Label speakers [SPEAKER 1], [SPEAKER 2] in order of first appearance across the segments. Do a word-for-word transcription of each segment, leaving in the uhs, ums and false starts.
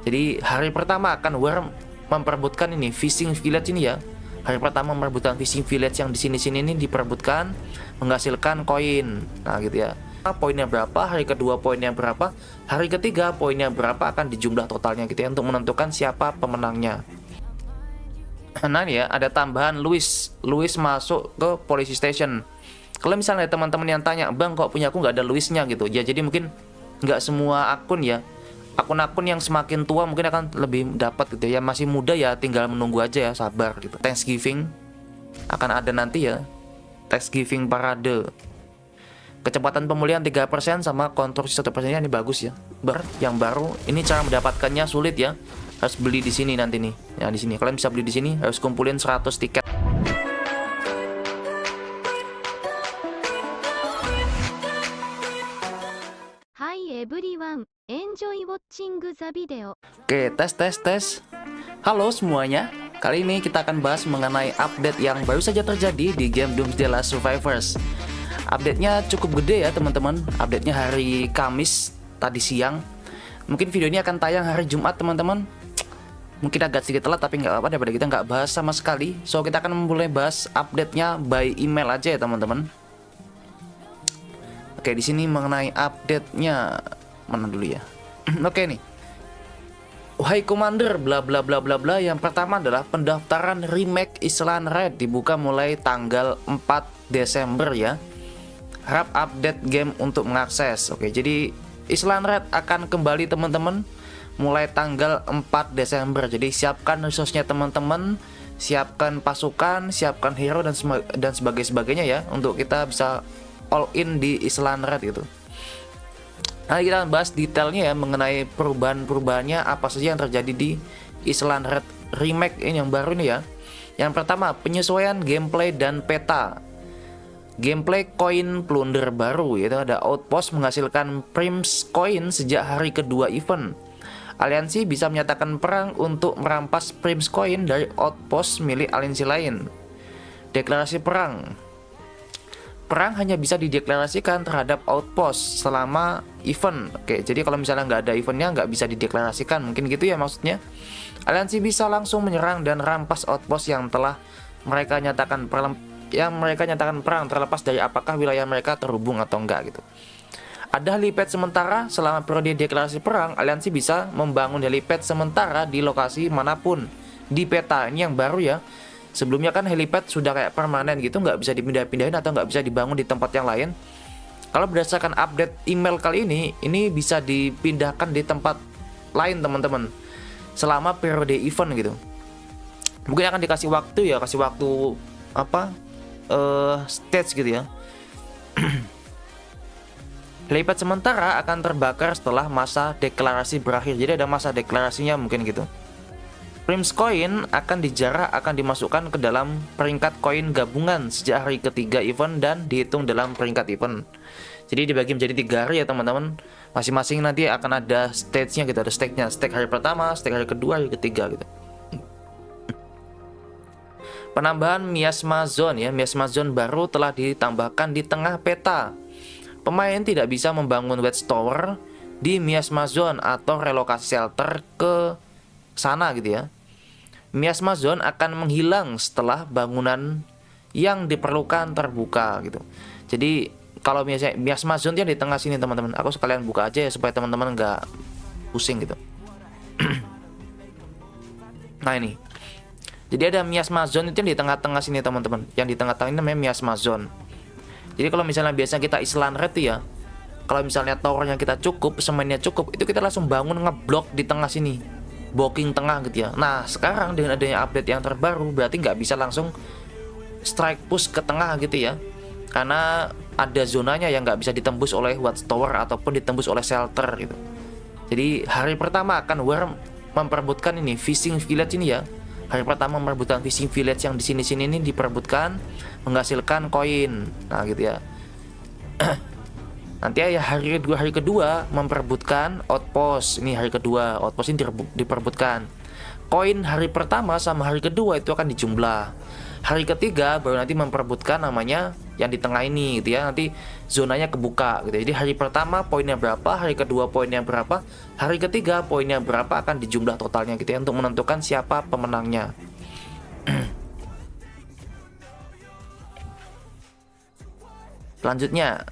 [SPEAKER 1] Jadi hari pertama akan War memperebutkan ini fishing village ini ya. Hari pertama memperebutkan fishing village yang di sini-sini ini diperebutkan, menghasilkan koin. Nah gitu ya. Poinnya berapa, hari kedua poinnya berapa, hari ketiga poinnya berapa akan dijumlah totalnya gitu ya untuk menentukan siapa pemenangnya. Nah ya, ada tambahan Louis. Louis masuk ke police station. Kalau misalnya teman-teman yang tanya, "Bang, kok punya aku nggak ada Louisnya?" gitu. Ya jadi mungkin nggak semua akun ya. Akun-akun yang semakin tua mungkin akan lebih dapat gitu ya. Masih muda ya tinggal menunggu aja ya, sabar gitu. Thanksgiving akan ada nanti ya. Thanksgiving parade. Kecepatan pemulihan tiga persen sama konstruksi satu persen ini bagus ya. Ber yang baru. Ini cara mendapatkannya sulit ya. Harus beli di sini nanti nih. Ya di sini. Kalian bisa beli di sini, harus kumpulin seratus tiket.
[SPEAKER 2] Hi everyone, enjoy watching the video.
[SPEAKER 1] Oke, tes tes tes. Halo semuanya. Kali ini kita akan bahas mengenai update yang baru saja terjadi di game Doomsday Last Survivors. Update-nya cukup gede ya teman-teman. Update-nya hari Kamis tadi siang. Mungkin video ini akan tayang hari Jumat teman-teman. Mungkin agak sedikit telat tapi nggak apa-apa daripada kita nggak bahas sama sekali. So kita akan mulai bahas update-nya by email aja ya teman-teman. Oke, di sini mengenai update-nya mana dulu ya. Oke nih. Wahai Commander bla bla bla bla bla. Yang pertama adalah pendaftaran remake Island Red dibuka mulai tanggal empat Desember ya. Harap update game untuk mengakses. Oke, jadi Island Red akan kembali teman-teman mulai tanggal empat Desember. Jadi siapkan resource-nya teman-teman, siapkan pasukan, siapkan hero dan dan sebagainya sebagainya ya untuk kita bisa all in di Island Red gitu. Nah, kita akan bahas detailnya ya mengenai perubahan-perubahannya apa saja yang terjadi di Island Red remake ini yang baru nih ya. Yang pertama, penyesuaian gameplay dan peta. Gameplay koin plunder baru, yaitu ada outpost menghasilkan prims koin sejak hari kedua event. Aliansi bisa menyatakan perang untuk merampas prims koin dari outpost milik aliansi lain. Deklarasi perang. Perang hanya bisa dideklarasikan terhadap outpost selama event. Oke, jadi kalau misalnya nggak ada eventnya nggak bisa dideklarasikan, mungkin gitu ya maksudnya. Aliansi bisa langsung menyerang dan rampas outpost yang telah mereka nyatakan perang yang mereka nyatakan perang terlepas dari apakah wilayah mereka terhubung atau enggak gitu. Ada helipad sementara selama periode deklarasi perang, aliansi bisa membangun helipad sementara di lokasi manapun di peta. Ini yang baru ya. Sebelumnya kan helipad sudah kayak permanen gitu, nggak bisa dipindah-pindahin atau nggak bisa dibangun di tempat yang lain. Kalau berdasarkan update email kali ini, ini bisa dipindahkan di tempat lain teman-teman selama periode event gitu. Mungkin akan dikasih waktu ya, kasih waktu apa? Uh, stage gitu ya. Helipad sementara akan terbakar setelah masa deklarasi berakhir. Jadi ada masa deklarasinya mungkin gitu. Prims coin akan dijarah akan dimasukkan ke dalam peringkat koin gabungan sejak hari ketiga event dan dihitung dalam peringkat event. Jadi dibagi menjadi tiga hari ya teman-teman. Masing-masing nanti akan ada stage-nya gitu, ada stake-nya. Stake hari pertama, stake hari kedua, hari ketiga gitu. Penambahan miasma zone ya, miasma zone baru telah ditambahkan di tengah peta. Pemain tidak bisa membangun watchtower di miasma zone atau relokasi shelter ke sana gitu ya. Miasma zone akan menghilang setelah bangunan yang diperlukan terbuka gitu. Jadi kalau misalnya miasma zone yang di tengah sini teman-teman, aku sekalian buka aja ya supaya teman-teman nggak pusing gitu. Nah ini. Jadi ada miasma zone itu yang di tengah-tengah sini teman-teman. Yang di tengah-tengah ini namanya miasma zone. Jadi kalau misalnya biasa kita Island Red ya, kalau misalnya towernya kita cukup, semennya cukup, itu kita langsung bangun ngeblok di tengah sini, blocking tengah gitu ya. Nah sekarang dengan adanya update yang terbaru, berarti nggak bisa langsung strike push ke tengah gitu ya, karena ada zonanya yang nggak bisa ditembus oleh watchtower ataupun ditembus oleh shelter gitu. Jadi hari pertama akan War memperebutkan ini fishing village ini ya. Hari pertama merebutkan fishing village yang di sini-sini ini diperebutkan, menghasilkan koin. Nah gitu ya. Nanti ya hari kedua hari kedua memperebutkan outpost. Ini hari kedua outpost ini diperebutkan. Koin hari pertama sama hari kedua itu akan dijumlah. Hari ketiga baru nanti memperebutkan namanya yang di tengah ini gitu ya. Nanti zonanya kebuka gitu. Jadi hari pertama poinnya berapa, hari kedua poinnya berapa, hari ketiga poinnya berapa, akan dijumlah totalnya gitu ya untuk menentukan siapa pemenangnya. Selanjutnya,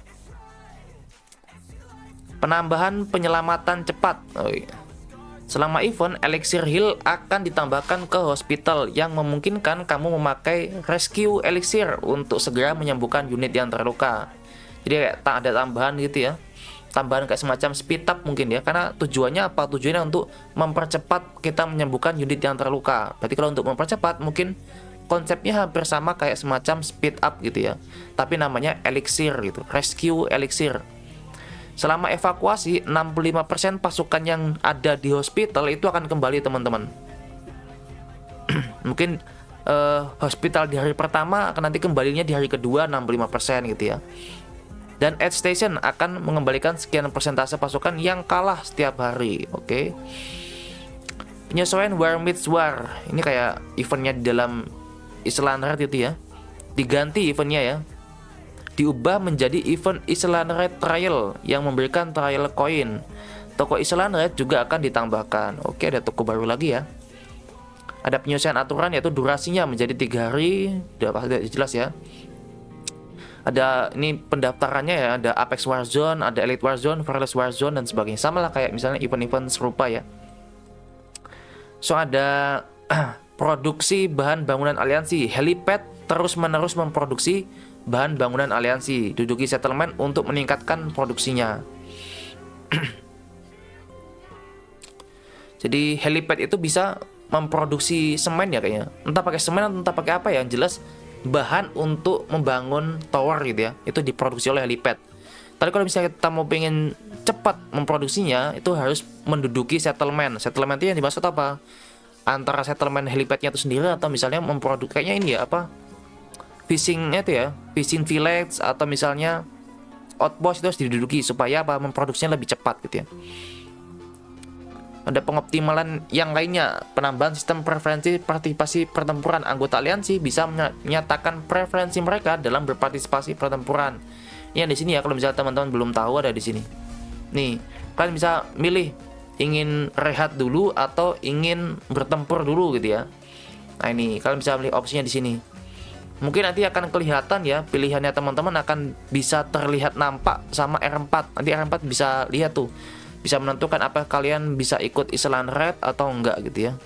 [SPEAKER 1] penambahan penyelamatan cepat. Oh iya. Selama event, Elixir Heal akan ditambahkan ke hospital yang memungkinkan kamu memakai Rescue Elixir untuk segera menyembuhkan unit yang terluka. Jadi kayak tak ada tambahan gitu ya. Tambahan kayak semacam speed up mungkin ya. Karena tujuannya apa? Tujuannya untuk mempercepat kita menyembuhkan unit yang terluka. Berarti kalau untuk mempercepat mungkin konsepnya hampir sama kayak semacam speed up gitu ya. Tapi namanya Elixir gitu. Rescue Elixir. Selama evakuasi, enam puluh lima persen pasukan yang ada di hospital itu akan kembali, teman-teman. Mungkin uh, hospital di hari pertama akan nanti kembalinya di hari kedua enam puluh lima persen gitu ya. Dan Aid Station akan mengembalikan sekian persentase pasukan yang kalah setiap hari. Oke. Okay. Penyesuaian War Meets War. Ini kayak eventnya di dalam Island Red itu ya. Diganti eventnya ya. Diubah menjadi event Island Red Trial yang memberikan trial coin. Toko Island Red juga akan ditambahkan. Oke, ada toko baru lagi ya. Ada penyesuaian aturan yaitu durasinya menjadi tiga hari. Udah pasti jelas ya. Ada ini pendaftarannya ya. Ada Apex Warzone, ada Elite Warzone, Fearless Warzone dan sebagainya. Sama lah kayak misalnya event-event serupa ya. So ada produksi bahan bangunan aliansi. Helipad terus-menerus memproduksi bahan bangunan aliansi. Duduki settlement untuk meningkatkan produksinya. Jadi helipad itu bisa memproduksi semen ya kayaknya. Entah pakai semen atau entah pakai apa ya. Yang jelas bahan untuk membangun tower gitu ya. Itu diproduksi oleh helipad. Tapi kalau misalnya kita mau pengen cepat memproduksinya, itu harus menduduki settlement. Settlement itu yang dimaksud apa? Antara settlement helipadnya itu sendiri atau misalnya memproduksi kayaknya ini ya apa? Fishingnya itu ya, fishing village atau misalnya outpost itu harus diduduki supaya apa? Memproduksinya lebih cepat gitu ya. Ada pengoptimalan yang lainnya, penambahan sistem preferensi partisipasi pertempuran. Anggota aliansi bisa menyatakan preferensi mereka dalam berpartisipasi pertempuran. Ini yang di sini ya, kalau misalnya teman-teman belum tahu ada di sini. Nih, kalian bisa milih ingin rehat dulu atau ingin bertempur dulu gitu ya. Nah ini kalian bisa milih opsinya di sini. Mungkin nanti akan kelihatan ya, pilihannya teman-teman akan bisa terlihat nampak sama R empat. Nanti R empat bisa lihat tuh, bisa menentukan apa kalian bisa ikut Island Red atau enggak gitu ya.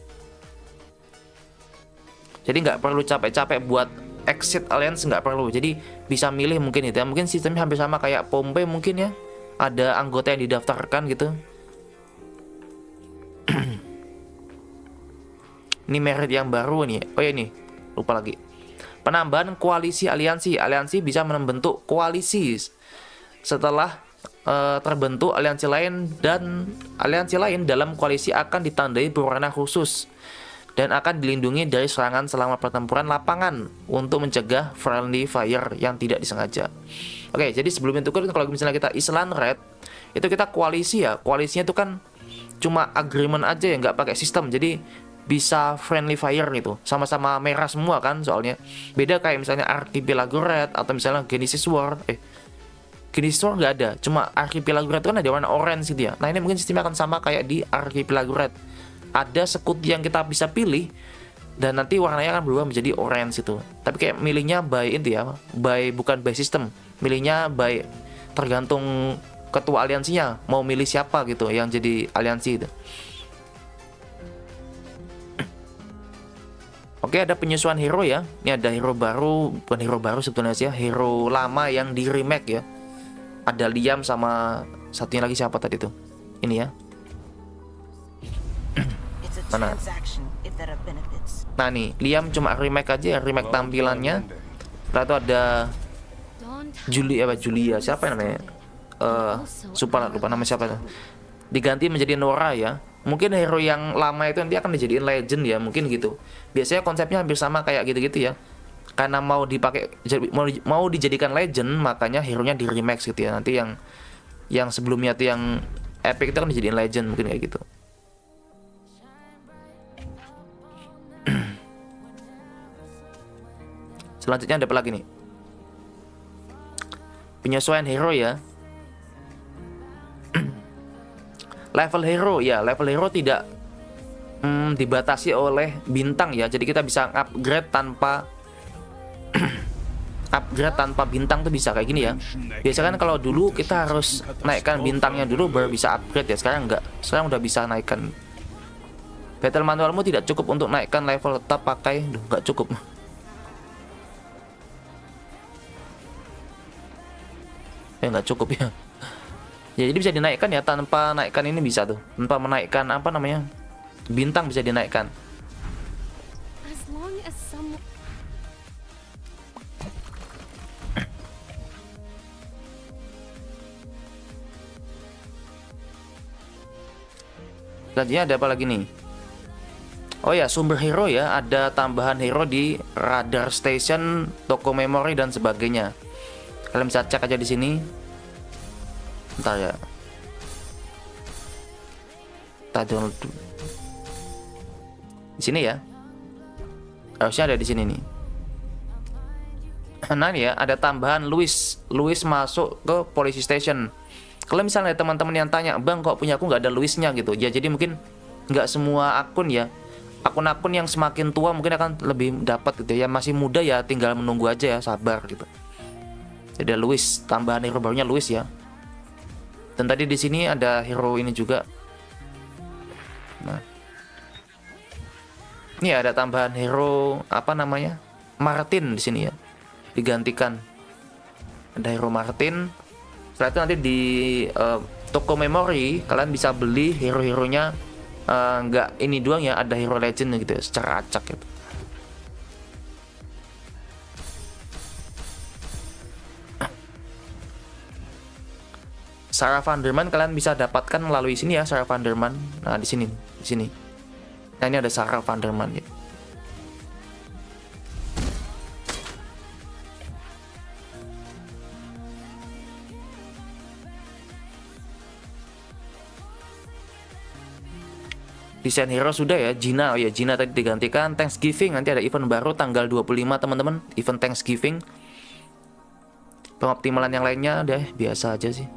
[SPEAKER 1] Jadi nggak perlu capek-capek buat exit alliance, nggak perlu. Jadi bisa milih mungkin itu ya. Mungkin sistemnya hampir sama kayak Pompe mungkin ya. Ada anggota yang didaftarkan gitu. Ini merit yang baru nih. Oh ya nih, lupa lagi. Penambahan koalisi aliansi. Aliansi bisa membentuk koalisi setelah uh, terbentuk aliansi lain, dan aliansi lain dalam koalisi akan ditandai berwarna khusus dan akan dilindungi dari serangan selama pertempuran lapangan untuk mencegah friendly fire yang tidak disengaja. Oke, jadi sebelum itu kan kalau misalnya kita Island Red, itu kita koalisi ya. Koalisinya itu kan cuma agreement aja ya, nggak pakai sistem. Jadi bisa friendly fire gitu, sama-sama merah semua kan soalnya. Beda kayak misalnya Archipelago Red atau misalnya Genesis War. Eh, Genesis War nggak ada, cuma Archipelago Red itu kan ada warna orange gitu ya. Nah ini mungkin sistemnya akan sama kayak di Archipelago Red. Ada sekutu yang kita bisa pilih dan nanti warnanya akan berubah menjadi orange itu. Tapi kayak milihnya by itu ya, by bukan by sistem. Milihnya by tergantung ketua aliansinya mau milih siapa gitu yang jadi aliansi itu. Oke, ada penyesuaian hero ya. Ini ada hero baru, bukan hero baru sebetulnya sih ya, hero lama yang di remake ya. Ada Liam sama satunya lagi siapa tadi tuh? Ini ya. Mana? Nah nih, Liam cuma remake aja, remake tampilannya. Setelah itu ada Julia apa Julia siapa yang namanya? Uh, lupa lupa nama siapa tuh. Diganti menjadi Nora ya. Mungkin hero yang lama itu nanti akan dijadiin legend ya, mungkin gitu. Biasanya konsepnya hampir sama kayak gitu-gitu ya. Karena mau dipakai mau, mau dijadikan legend, makanya hero-nya di remake gitu ya. Nanti yang yang sebelumnya tuh yang epic itu kan dijadiin legend, mungkin kayak gitu. Selanjutnya ada apa lagi nih? penyesuaian hero ya. Level hero ya, level hero tidak hmm, dibatasi oleh bintang ya. Jadi kita bisa upgrade tanpa upgrade tanpa bintang tuh bisa kayak gini ya. Biasanya kan kalau dulu kita harus naikkan bintangnya dulu baru bisa upgrade ya. Sekarang enggak. Sekarang udah bisa naikkan. Battle manualmu tidak cukup untuk naikkan level tetap pakai. Duh, enggak cukup. Ya nggak cukup ya. Ya jadi bisa dinaikkan ya tanpa naikkan ini bisa tuh. Tanpa menaikkan apa namanya? Bintang bisa dinaikkan.
[SPEAKER 2] As long as some
[SPEAKER 1] Selanjutnya ada apa lagi nih? Oh ya, sumber hero ya, ada tambahan hero di radar station, toko memori dan sebagainya. Kalian bisa cek aja di sini. Bentar ya. Kita download dulu. Di sini ya. Harusnya ada di sini nih. Nah ya, ada tambahan Louis. Louis masuk ke police station. Kalau misalnya teman-teman yang tanya, "Bang, kok punya aku nggak ada Louisnya?" gitu. Ya jadi mungkin nggak semua akun ya. Akun-akun yang semakin tua mungkin akan lebih dapat gitu ya. Masih muda ya tinggal menunggu aja ya, sabar gitu. Jadi ada Louis, tambahan hero barunya Louis ya. Dan tadi di sini ada hero ini juga. Nah. Ini ada tambahan hero apa namanya? Martin di sini ya. Digantikan. Ada hero Martin. Setelah itu nanti di uh, toko memori kalian bisa beli hero-heronya. Uh, nggak ini doang ya, ada hero legend gitu ya, secara acak gitu. Sarah Vanderman kalian bisa dapatkan melalui sini ya, Sarah Vanderman. Nah di sini, di sini. Nah ini ada Sarah Vanderman ya. Desain hero sudah ya, Gina, oh ya Gina tadi digantikan. Thanksgiving nanti ada event baru tanggal dua puluh lima teman-teman, event Thanksgiving. Pengoptimalan yang lainnya deh biasa aja sih.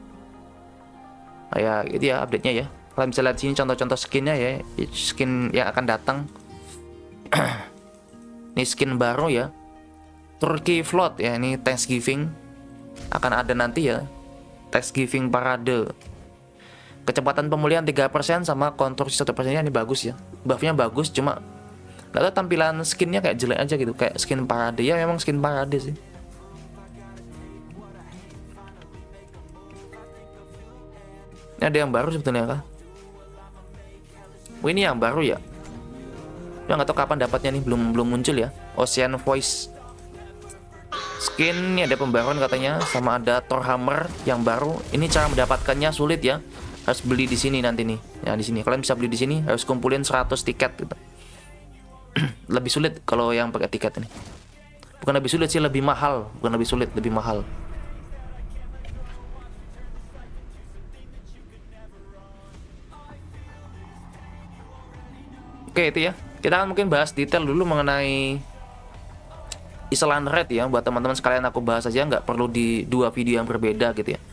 [SPEAKER 1] Oh ya itu ya update-nya ya. Kalian bisa lihat sini contoh-contoh skinnya ya, skin yang akan datang. Ini skin baru ya, Turkey Float ya, ini Thanksgiving akan ada nanti ya, Thanksgiving Parade. Kecepatan pemulihan tiga persen sama konstruksi satu persen ini bagus ya. Buffnya bagus, cuma gak tau tampilan skinnya kayak jelek aja gitu. Kayak skin parade, ya memang skin parade sih. Ini ada yang baru sebetulnya kah? Oh ini yang baru ya. Ya nggak tahu kapan dapatnya nih, belum belum muncul ya. Ocean Voice skin, ini ada pembaruan katanya. Sama ada Thor Hammer yang baru. Ini cara mendapatkannya sulit ya. Harus beli di sini nanti nih. Ya di sini kalian bisa beli di sini, harus kumpulin seratus tiket gitu. Lebih sulit kalau yang pakai tiket ini. Bukan lebih sulit sih, lebih mahal. Bukan lebih sulit, lebih mahal. Oke itu ya. Kita akan mungkin bahas detail dulu mengenai Island Red ya. Buat teman-teman sekalian aku bahas aja, nggak perlu di dua video yang berbeda gitu ya.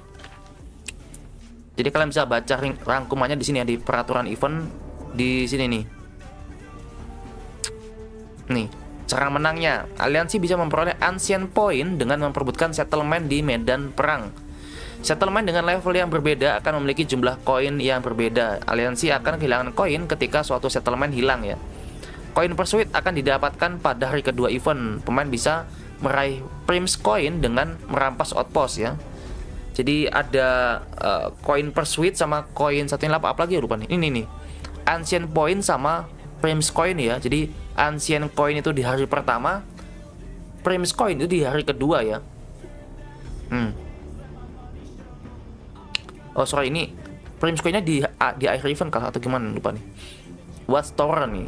[SPEAKER 1] Jadi kalian bisa baca rangkumannya di sini ya, di peraturan event di sini nih. Nih, cara menangnya. Aliansi bisa memperoleh ancient point dengan memperebutkan settlement di medan perang. Settlement dengan level yang berbeda akan memiliki jumlah koin yang berbeda. Aliansi akan kehilangan koin ketika suatu settlement hilang ya. Koin pursuit akan didapatkan pada hari kedua event. Pemain bisa meraih prims coin dengan merampas outpost ya. Jadi ada koin uh, pursuit sama koin satu apa apa lagi ya lupa nih. Ini nih. Ancient point sama prims coin ya. Jadi ancient coin itu di hari pertama, prims coin itu di hari kedua ya. Hmm. Oh sorry, ini prims coinnya di di akhir event kah atau gimana lupa nih. Watchtower nih.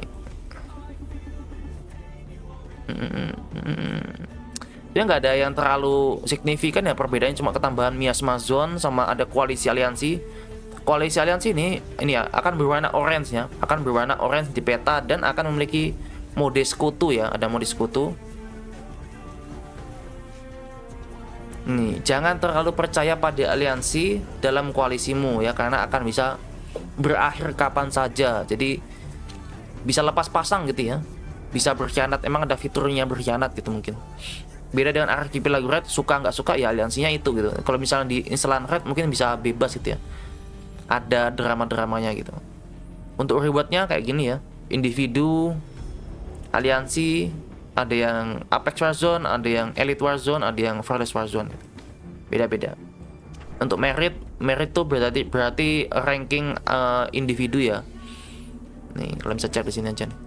[SPEAKER 1] Hmm. Hmm. Ya nggak ada yang terlalu signifikan ya, perbedaannya cuma ketambahan miasma zone sama ada koalisi aliansi. Koalisi aliansi ini ini ya akan berwarna orange ya, akan berwarna orange di peta dan akan memiliki mode sekutu ya, ada mode sekutu. Nih, jangan terlalu percaya pada aliansi dalam koalisimu ya, karena akan bisa berakhir kapan saja. Jadi bisa lepas pasang gitu ya, bisa berkhianat. Emang ada fiturnya berkhianat gitu mungkin. Beda dengan Archipelago Red, suka nggak suka ya aliansinya itu gitu. Kalau misalnya di Island Red mungkin bisa bebas gitu ya, ada drama-dramanya gitu. Untuk rewardnya kayak gini ya, individu, aliansi, ada yang Apex Warzone, ada yang Elite Warzone, ada yang Fearless Warzone. Beda-beda. Untuk merit, merit tuh berarti berarti ranking uh, individu ya. Nih, kalian bisa cek di sini aja nih.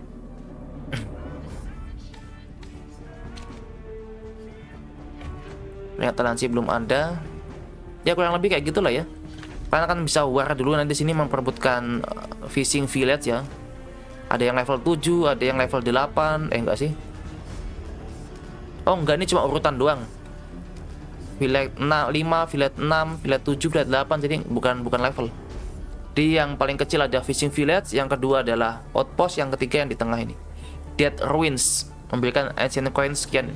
[SPEAKER 1] Lihat aliansi belum ada. Ya kurang lebih kayak gitulah ya. Kalian kan bisa war dulu nanti sini memperebutkan uh, fishing village ya. Ada yang level tujuh, ada yang level delapan, eh enggak sih? Oh enggak, ini cuma urutan doang. Village lima, village enam, village tujuh, village delapan, jadi bukan bukan level. Di yang paling kecil ada fishing village, yang kedua adalah outpost, yang ketiga yang di tengah ini Dead Ruins, memberikan ancient coins sekian.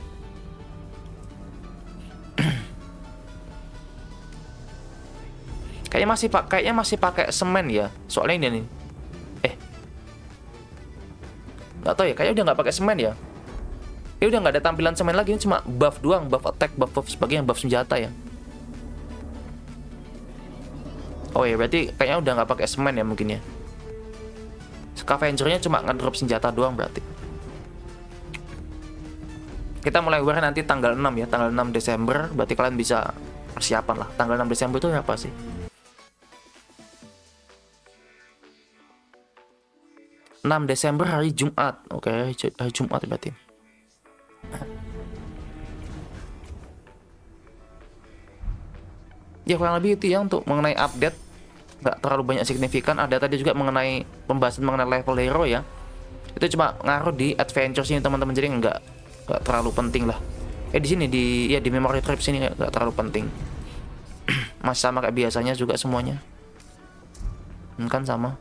[SPEAKER 1] Kayaknya masih pak, kayaknya masih pakai semen ya. Soalnya ini nih. Eh, nggak tahu ya. Kayaknya udah nggak pakai semen ya. Ya udah nggak ada tampilan semen lagi. Ini cuma buff doang, buff attack, buff buff sebagainya, buff senjata ya. Oh ya, berarti kayaknya udah nggak pakai semen ya mungkin ya. Scavengernya cuma ngedrop senjata doang berarti. Kita mulai war nanti tanggal enam ya, tanggal enam Desember. Berarti kalian bisa persiapan lah. Tanggal enam Desember itu apa sih? enam Desember hari Jumat. Oke, hari Jumat berarti. Ya kurang lebih itu ya untuk mengenai update. Nggak terlalu banyak signifikan. Ada tadi juga mengenai pembahasan mengenai level hero ya. Itu cuma ngaruh di adventure sini teman-teman, jadi nggak nggak terlalu penting lah. Eh di sini di ya di memory trip sini nggak terlalu penting. Masih sama kayak biasanya juga semuanya. Kan sama.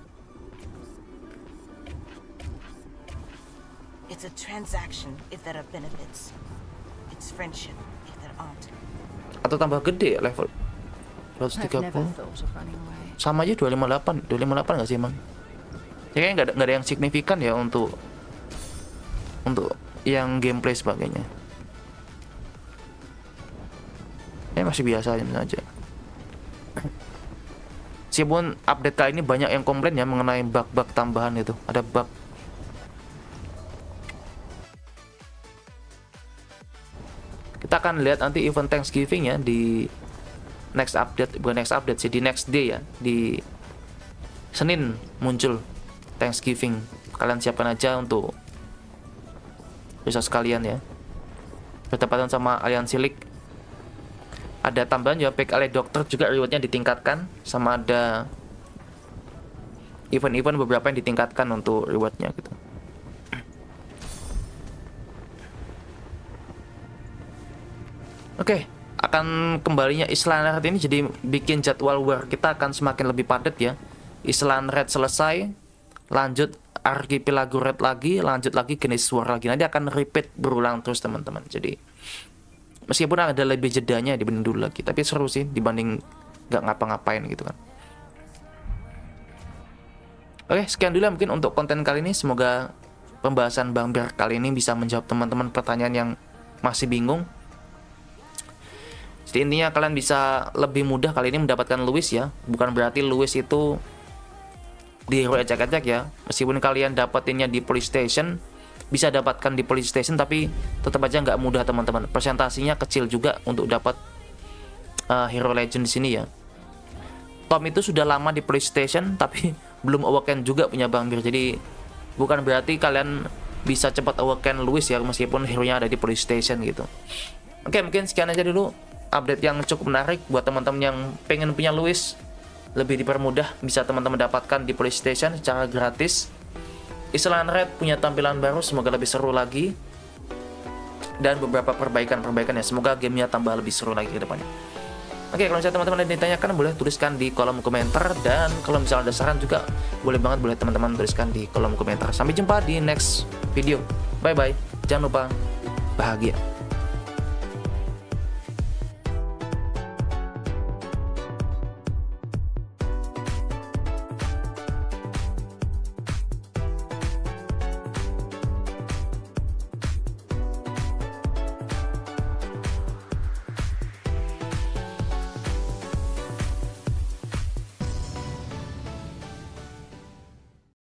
[SPEAKER 3] It's a transaction if there are benefits. It's friendship if there aren't.
[SPEAKER 1] Atau tambah gede level seratus tiga puluh. Sama aja dua ratus lima puluh delapan. dua ratus lima puluh delapan nggak sih emang? Ya kayaknya nggak ada, nggak ada yang signifikan ya untuk untuk yang gameplay sebagainya. Ya masih biasa aja. Meskipun update kali ini banyak yang komplain ya mengenai bug-bug tambahan itu. Ada bug. Kita akan lihat nanti event Thanksgiving ya di next update, bukan next update sih, di next day ya, di Senin muncul Thanksgiving. Kalian siapkan aja untuk bisa sekalian ya, bertepatan sama Aliansi League. Ada tambahan juga pick alih dokter juga, rewardnya ditingkatkan, sama ada event-event beberapa yang ditingkatkan untuk rewardnya gitu. Oke, okay, akan kembalinya Island Red ini jadi bikin jadwal war kita akan semakin lebih padat ya. Island Red selesai, lanjut Archipelago Red lagi, lanjut lagi Genesis War lagi. Nanti akan repeat berulang terus teman-teman. Jadi meskipun ada lebih jedanya dibanding dulu lagi, tapi seru sih dibanding nggak ngapa-ngapain gitu kan. Oke, sekian dulu mungkin untuk konten kali ini. Semoga pembahasan Bang Bear kali ini bisa menjawab teman-teman pertanyaan yang masih bingung. Jadi intinya kalian bisa lebih mudah kali ini mendapatkan Lewis ya. Bukan berarti Lewis itu di hero ejek-ejek ya. Meskipun kalian dapatinnya di police station, bisa dapatkan di police station, tapi tetap aja nggak mudah teman-teman. Presentasinya kecil juga untuk dapat uh, hero legend di sini ya. Tom itu sudah lama di police station tapi belum awaken juga punya Bang Bir. Jadi bukan berarti kalian bisa cepat awaken Lewis ya meskipun hero nya ada di police station gitu. Oke, mungkin sekian aja dulu update yang cukup menarik buat teman-teman yang pengen punya Lewis lebih dipermudah, bisa teman-teman dapatkan di police station secara gratis. Island Red punya tampilan baru, semoga lebih seru lagi, dan beberapa perbaikan-perbaikan ya, semoga gamenya tambah lebih seru lagi ke depannya. Oke, kalau misalnya teman-teman ada yang ditanyakan boleh tuliskan di kolom komentar, dan kalau misalnya ada saran juga boleh banget, boleh teman-teman tuliskan di kolom komentar. Sampai jumpa di next video, bye bye, jangan lupa bahagia.